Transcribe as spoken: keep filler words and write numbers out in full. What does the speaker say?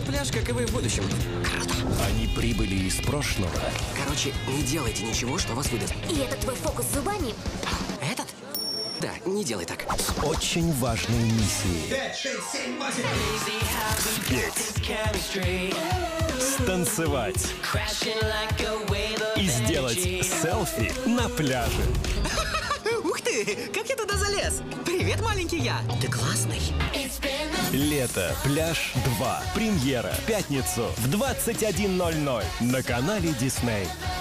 делать пляж, как и вы в будущем. Круто. Они прибыли из прошлого. Короче, не делайте ничего, что вас выдаст. И этот твой фокус с зубами? Этот? Да, не делай так. С очень важной миссией. Пять, шесть, семь, восемь. Спеть. Станцевать. И сделать селфи на пляже. Ух ты! Как я туда залез? Привет, маленький я! Ты классный. Лето. Пляж два. Премьера. В пятницу в двадцать один ноль ноль на канале Disney.